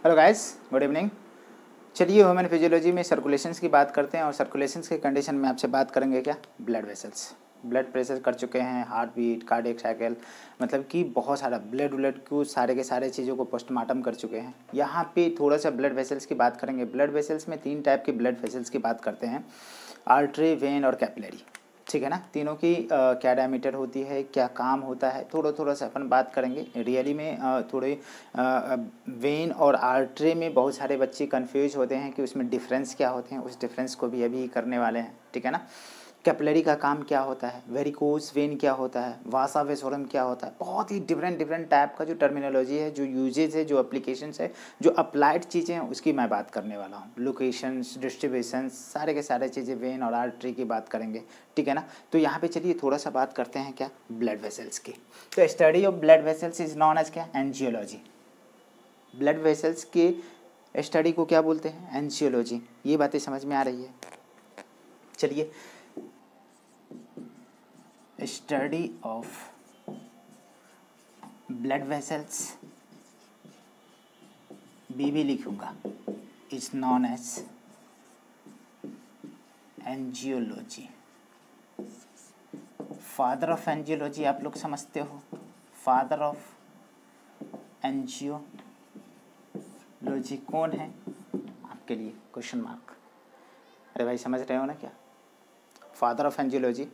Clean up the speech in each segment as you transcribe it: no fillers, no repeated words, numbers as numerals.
Hello guys, good evening. चलिए human physiology में circulations की बात करते हैं और सर्कुलेशंस के कंडीशन में आपसे बात करेंगे क्या, ब्लड वेसल्स। ब्लड प्रेशर कर चुके हैं, हार्ट बीट, कार्डियक साइकिल, मतलब कि बहुत सारा ब्लड को सारे के सारे चीज़ों को पोस्टमार्टम कर चुके हैं। यहाँ पे थोड़ा सा ब्लड वेसल्स की बात करेंगे। ब्लड वेसल्स में 3 टाइप के ब्लड वेसल्स की बात करते हैं, आर्टरी, वेन और कैपिलरी। ठीक है ना। तीनों की क्या डायमीटर होती है, क्या काम होता है, थोड़ा सा अपन बात करेंगे। रियली में थोड़े वेन और आर्टरी में बहुत सारे बच्चे कंफ्यूज होते हैं कि उसमें डिफरेंस क्या होते हैं, उस डिफरेंस को भी अभी करने वाले हैं। ठीक है ना। कैपिलरी का काम क्या होता है, वेरिकोस वेन क्या होता है, वासा वेसोरम क्या होता है, बहुत ही डिफरेंट टाइप का जो टर्मिनोलॉजी है, जो यूजेज है, जो एप्लीकेशंस है, जो अप्लाइड चीज़ें हैं, उसकी मैं बात करने वाला हूँ। लोकेशंस, डिस्ट्रीब्यूशंस, सारे के सारे चीज़ें वेन और आर्टरी की बात करेंगे। ठीक है ना। तो यहाँ पे चलिए थोड़ा सा बात करते हैं क्या, ब्लड वेसल्स की। तो study of blood vessels is known as क्या, एंजियोलॉजी। ब्लड वेसल्स के स्टडी को क्या बोलते हैं, एंजियोलॉजी। ये बातें समझ में आ रही है। चलिए, study of blood vessels, B भी लिखूंगा, is known as angiology. Father of angiology आप लोग समझते हो, फादर ऑफ एंजियोलॉजी कौन है आपके लिए, क्वेश्चन मार्क। अरे भाई समझ रहे हो ना क्या, फादर ऑफ एंजियोलॉजी।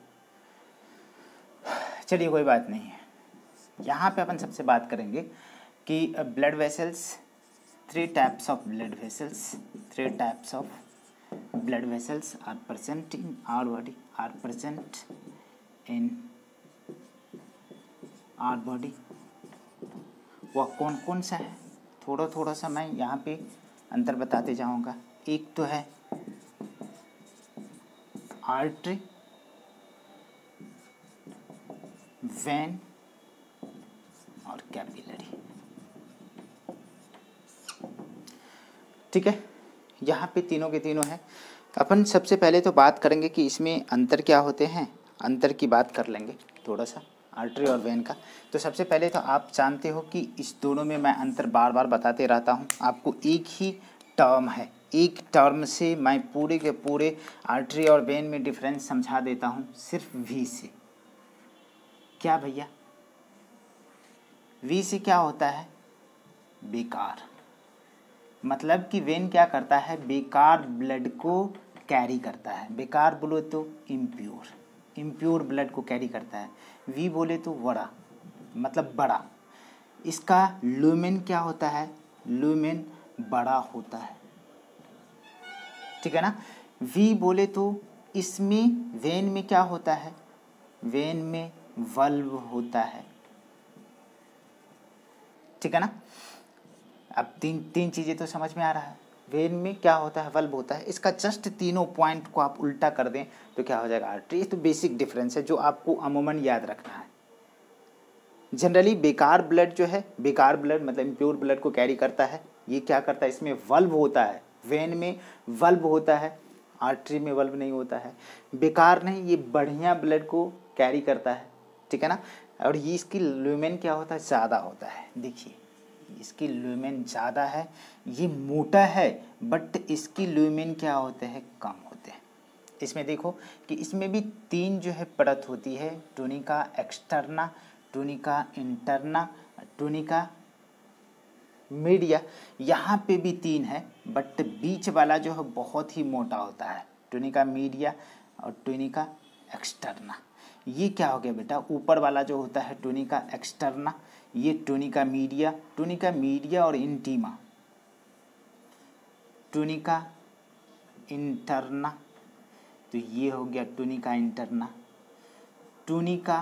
चलिए कोई बात नहीं है। यहाँ पे अपन सबसे बात करेंगे कि blood vessels, 3 types of blood vessels, 3 types of blood vessels are present in our body, are present in our body। वह कौन कौन सा है, थोड़ा सा मैं यहाँ पे अंतर बताते जाऊँगा। एक तो है आर्टरी, वेन और कैपिलरी। ठीक है, यहाँ पे तीनों के तीनों हैं। अपन सबसे पहले तो बात करेंगे कि इसमें अंतर क्या होते हैं, अंतर की बात कर लेंगे थोड़ा सा, आर्टरी और वेन का। तो सबसे पहले तो आप जानते हो कि इस दोनों में मैं अंतर बार बार बताते रहता हूँ आपको। एक ही टर्म है, एक टर्म से मैं पूरे के पूरे आर्टरी और वेन में डिफरेंस समझा देता हूँ, सिर्फ वी से। क्या भैया, वी से क्या होता है, बेकार। मतलब कि वेन क्या करता है, बेकार ब्लड को कैरी करता है। बेकार बोले तो इम्प्योर ब्लड को कैरी करता है। वी बोले तो बड़ा, मतलब बड़ा। इसका लुमेन क्या होता है, लुमेन बड़ा होता है। ठीक है ना। वी बोले तो इसमें वेन में क्या होता है, वेन में वल्व होता है। ठीक है ना। अब तीन चीज़ें तो समझ में आ रहा है। वेन में क्या होता है, वल्व होता है। इसका जस्ट तीनों पॉइंट को आप उल्टा कर दें तो क्या हो जाएगा, आर्टरी। ये तो बेसिक डिफरेंस है जो आपको अमूमन याद रखना है। जनरली बेकार ब्लड जो है, बेकार ब्लड मतलब इम्प्योर ब्लड को कैरी करता है। ये क्या करता है, इसमें वल्व होता है, वेन में वल्व होता है, आर्टरी में वल्व नहीं होता है। बेकार नहीं, ये बढ़िया ब्लड को कैरी करता है। ठीक है ना। और ये इसकी ल्यूमेन क्या होता है, ज़्यादा होता है। देखिए इसकी ल्यूमेन ज़्यादा है, ये मोटा है, बट इसकी ल्यूमेन क्या होते हैं, कम होते हैं। इसमें देखो कि इसमें भी 3 जो है परत होती है, tunica externa, tunica interna, tunica media. यहाँ पे भी 3 है, बट बीच वाला जो है बहुत ही मोटा होता है, टूनिका मीडिया और टूनिका एक्सटर्ना। ये क्या हो गया बेटा, ऊपर वाला जो होता है टूनिका एक्सटर्ना, ये टूनिका मीडिया और इंटीमा, टूनिका इंटरना। तो ये हो गया टूनिका इंटरना, टूनिका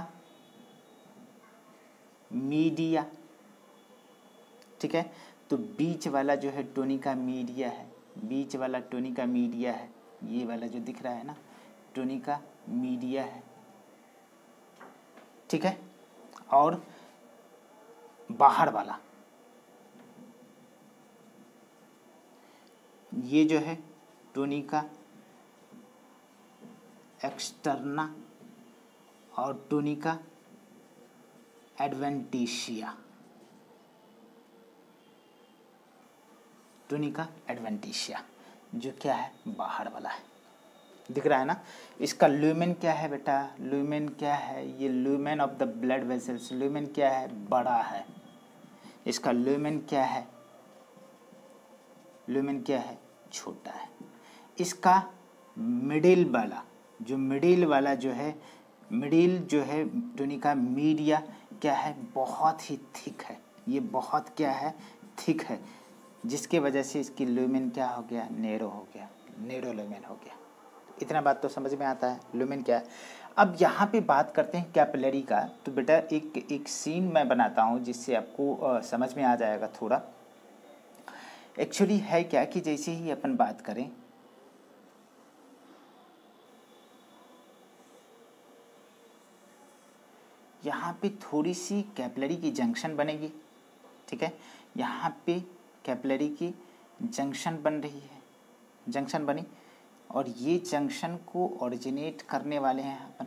मीडिया। ठीक है। तो बीच वाला जो है टूनिका मीडिया है, बीच वाला टूनिका मीडिया है। ये वाला जो दिख रहा है ना, टूनिका मीडिया है। ठीक है। और बाहर वाला ये जो है टूनिका एक्सटर्ना और टूनिका एडवेंटिशिया। टूनिका एडवेंटिशिया, जो क्या है बाहर वाला है, दिख रहा है ना। इसका ल्यूमेन क्या है बेटा, ल्यूमेन क्या है, ये lumen of the blood vessels, lumen क्या है बड़ा है, इसका ल्यूमेन क्या है, ल्यूमेन क्या है छोटा है। इसका मिडिल वाला जो है मिडिल जो है टूनिका मीडिया क्या है बहुत ही थिक है, ये बहुत क्या है थिक है, जिसके वजह से इसकी ल्यूमेन क्या हो गया नैरो हो गया, नैरो ल्यूमेन हो गया। इतना बात तो समझ में आता है ल्यूमेन क्या है। अब यहाँ पे बात करते हैं कैपिलरी का। तो बेटा एक सीन मैं बनाता हूँ जिससे आपको समझ में आ जाएगा थोड़ा। एक्चुअली है क्या कि जैसे ही अपन बात करें, यहाँ पे थोड़ी सी कैपिलरी की जंक्शन बनेगी, ठीक है, यहाँ पे कैपिलरी की जंक्शन बन रही है, जंक्शन बनी, और ये जंक्शन को ओरिजिनेट करने वाले हैं अपन,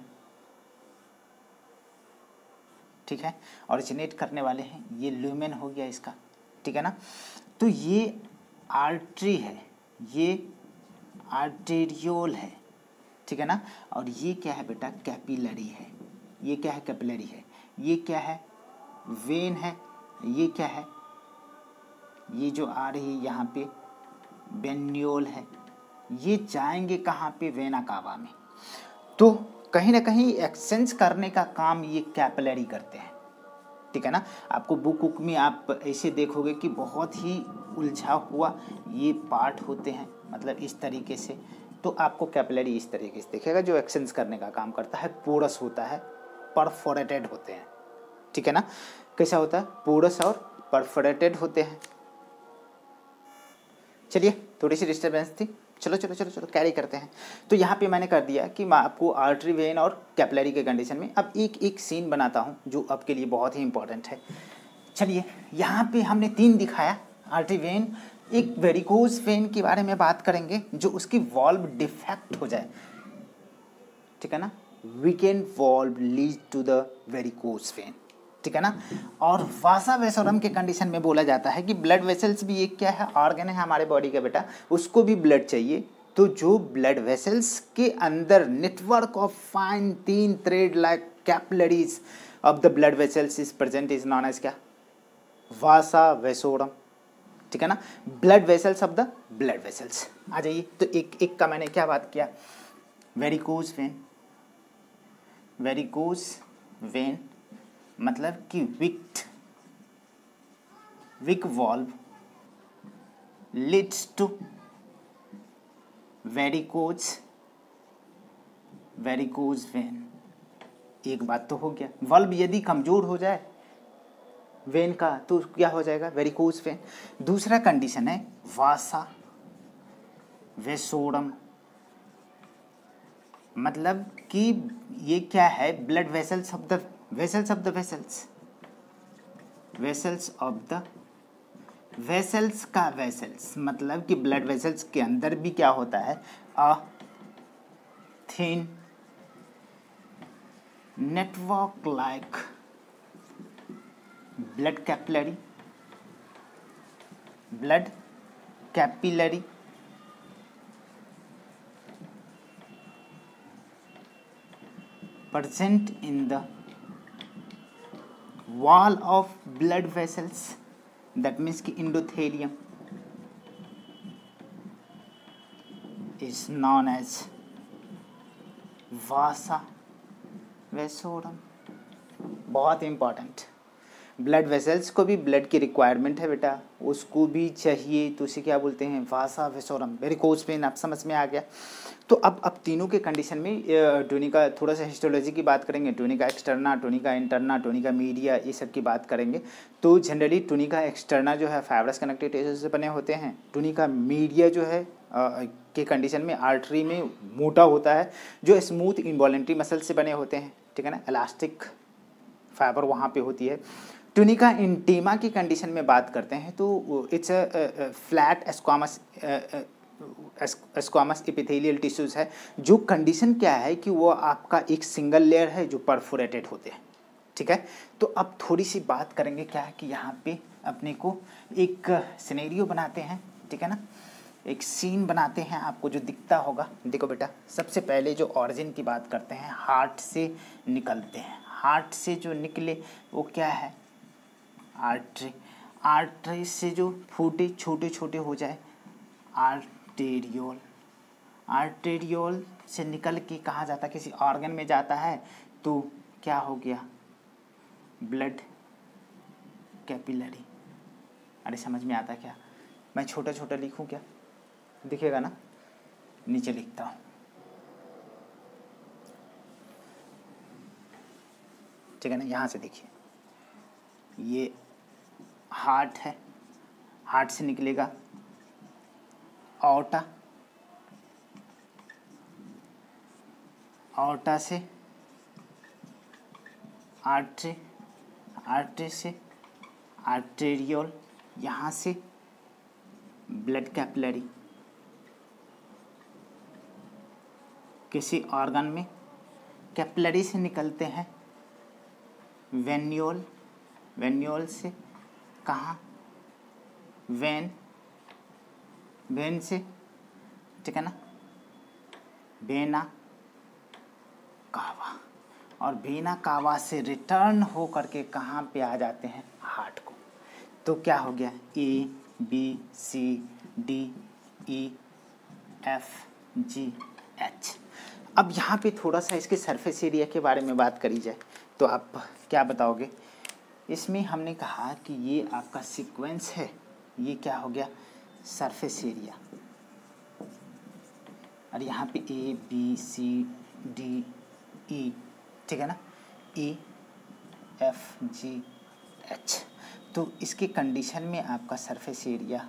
ठीक है, ओरिजिनेट करने वाले हैं, ये ल्यूमेन हो गया इसका, ठीक है ना। तो ये आर्टरी है, ये आर्टेरियोल है, ठीक है ना, और ये क्या है बेटा कैपिलरी है, ये क्या है कैपिलरी है, ये क्या है वेन है, ये क्या है, ये जो आ रही है यहाँ पे वेन्यूल है, ये जाएंगे कहाँ पे वेना कावा में। तो कहीं ना कहीं एक्सचेंज करने का काम ये कैपिलरी करते हैं, ठीक है ना। आपको बुक में आप ऐसे देखोगे कि बहुत ही उलझा हुआ ये पार्ट होते हैं, मतलब इस तरीके से। तो आपको कैपिलरी इस तरीके से दिखेगा जो एक्सचेंज करने का काम करता है, पोरस होता है, परफोरेटेड होते हैं, ठीक है ना। कैसा होता है पोरस और परफोरेटेड होते हैं। चलिए थोड़ी सी डिस्टर्बेंस थी, चलो चलो चलो चलो कैरी करते हैं। तो यहाँ पे मैंने कर दिया कि मैं आपको आर्टरी वेन और कैपिलरी के कंडीशन में अब एक सीन बनाता हूँ जो आपके लिए बहुत ही इंपॉर्टेंट है। चलिए यहाँ पे हमने 3 दिखाया, आर्टरी वेन, एक वेरिकोज वेन के बारे में बात करेंगे जो उसकी वॉल्व डिफेक्ट हो जाए, ठीक है ना, weakened valve lead to the varicose vein, ठीक है ना। और वासा वेसोरम के कंडीशन में बोला जाता है कि ब्लड वेसल्स भी एक क्या है ऑर्गन है हमारे बॉडी का बेटा, उसको भी ब्लड चाहिए। तो जो ब्लड वेसल्स के अंदर network of fine 3 thread like capillaries of the blood vessels is present is known as क्या वासा वेसोरम, ठीक है ना, blood vessels of the blood vessels. आ जाइए, तो एक का मैंने क्या बात किया, वेरिकोज वेन, वेरिकोज वेन मतलब कि weak valve leads to varicose vein. एक बात तो हो गया, वॉल्व यदि कमजोर हो जाए वेन का तो क्या हो जाएगा वेरिकोज वेन। दूसरा कंडीशन है वासा वेसोरम, मतलब कि ये क्या है blood vessels of the vessels of the vessels, vessels of the vessels का वेसल्स मतलब कि ब्लड वेसल्स के अंदर भी क्या होता है a thin network like blood capillary, blood capillary present in the wall of blood vessels, that means कि endothelium is known as vasa vasorum। बहुत इंपॉर्टेंट, ब्लड वेसल्स को भी ब्लड की रिक्वायरमेंट है बेटा, उसको भी चाहिए, तो उसे क्या बोलते हैं वासा वेसोरम, वेरिकोज वेन। आप समझ में आ गया। तो अब तीनों के कंडीशन में टूनिका, थोड़ा सा हिस्टोलॉजी की बात करेंगे, tunica externa, tunica interna, tunica media, ये सब की बात करेंगे। तो जनरली टूनिका एक्सटर्ना जो है फाइब्रस कनेक्टिव टिश्यू से बने होते हैं, टूनिका मीडिया जो है के कंडीशन में आर्टरी में मोटा होता है, जो स्मूथ इनवॉलेंट्री मसल से बने होते हैं, ठीक है ना, इलास्टिक फाइबर वहाँ पे होती है। टूनिका इंटीमा की कंडीशन में बात करते हैं तो it's flat squamous epithelial tissues है, जो कंडीशन क्या है कि वो आपका एक सिंगल लेयर है जो परफोरेटेड होते हैं, ठीक है। तो अब थोड़ी सी बात करेंगे क्या है कि यहाँ पे अपने को एक सिनेरियो बनाते हैं ठीक है ना। एक सीन बनाते हैं, आपको जो दिखता होगा। देखो बेटा, सबसे पहले जो ऑरिजिन की बात करते हैं, हार्ट से निकलते हैं। हार्ट से जो निकले वो क्या है, आर्टरी। आर्टरी से जो फूटे छोटे छोटे हो जाए, आर्टेरियोल। आर्टेरियोल से निकल के कहाँ जाता है, किसी ऑर्गन में जाता है, तो क्या हो गया, ब्लड कैपिलरी। अरे समझ में आता क्या, मैं छोटा छोटा लिखूं क्या, दिखेगा ना, नीचे लिखता हूँ, ठीक है ना। यहाँ से देखिए, ये हार्ट है, हार्ट से निकलेगा ऑर्टा, ऑर्टा से आर्टरी, आर्टरी से आर्टेरियोल, यहाँ से ब्लड कैपिलरी, किसी ऑर्गन में। कैपिलरी से निकलते हैं वेन्यूल, वेन्यूल से कहाँ, वेन, वेन से, ठीक है ना, वेना कावा, और वेना कावा से रिटर्न हो करके कहाँ पे आ जाते हैं, हार्ट को। तो क्या हो गया, A B C D E F G H. अब यहाँ पे थोड़ा सा इसके सरफेस एरिया के बारे में बात करी जाए तो आप क्या बताओगे। इसमें हमने कहा कि ये आपका सीक्वेंस है, ये क्या हो गया, सरफेस एरिया। और यहाँ पे ए बी सी डी ई, ठीक है ना, ई एफ जी एच। तो इसके कंडीशन में आपका सरफेस एरिया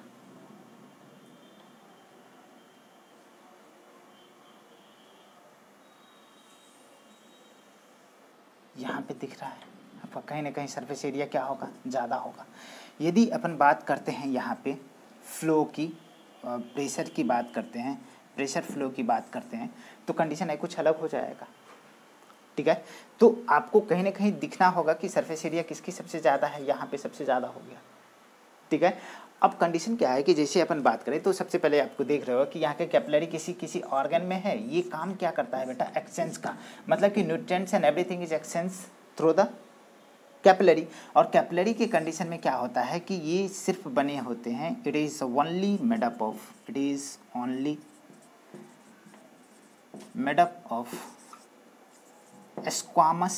यहाँ पे दिख रहा है आपका, कहीं ना कहीं सरफेस एरिया क्या होगा, ज़्यादा होगा। यदि अपन बात करते हैं यहाँ पे फ्लो की, प्रेशर की बात करते हैं, प्रेशर फ्लो की बात करते हैं, तो कंडीशन है कुछ अलग हो जाएगा, ठीक है। तो आपको कहीं ना कहीं दिखना होगा कि सरफेस एरिया किसकी सबसे ज़्यादा है, यहाँ पे सबसे ज़्यादा हो गया, ठीक है। अब कंडीशन क्या है कि जैसे अपन बात करें तो सबसे पहले आपको देख रहे हो कि यहाँ के कैपिलरी किसी किसी ऑर्गन में है, ये काम क्या करता है बेटा, एक्सचेंज का, मतलब कि nutrients and everything is exchange through the capillary. और कैपिलरी की कंडीशन में क्या होता है कि ये सिर्फ बने होते हैं, it is only made up of, it is only made up of squamous,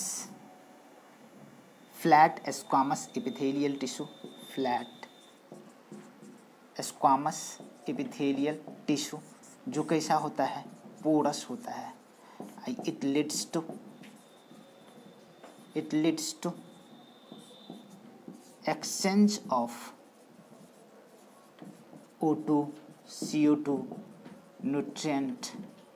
flat squamous epithelial tissue, flat squamous epithelial tissue, जो कैसा होता है, पोरस होता है। It leads to exchange of O2, CO2, nutrient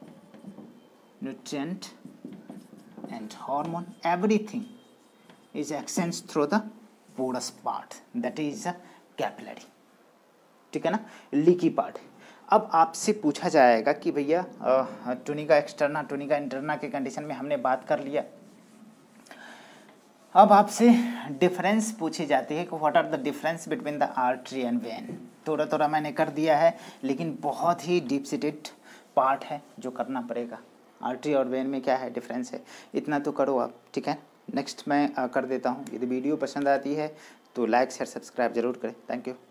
and hormone, everything is exchanged through the porous part, that is the capillary, ठीक है ना, leaky part. अब आपसे पूछा जाएगा कि भैया टुनिका एक्सटर्ना, टुनिका इंटरना के कंडीशन में हमने बात कर लिया। अब आपसे डिफरेंस पूछी जाती है कि what are the difference between the artery and vein. थोड़ा थोड़ा मैंने कर दिया है, लेकिन बहुत ही डीप सीटेड पार्ट है जो करना पड़ेगा। आर्टरी और वेन में क्या है डिफरेंस है, इतना तो करो आप, ठीक है। नेक्स्ट मैं कर देता हूँ। यदि वीडियो पसंद आती है तो लाइक शेयर सब्सक्राइब जरूर करें। Thank you.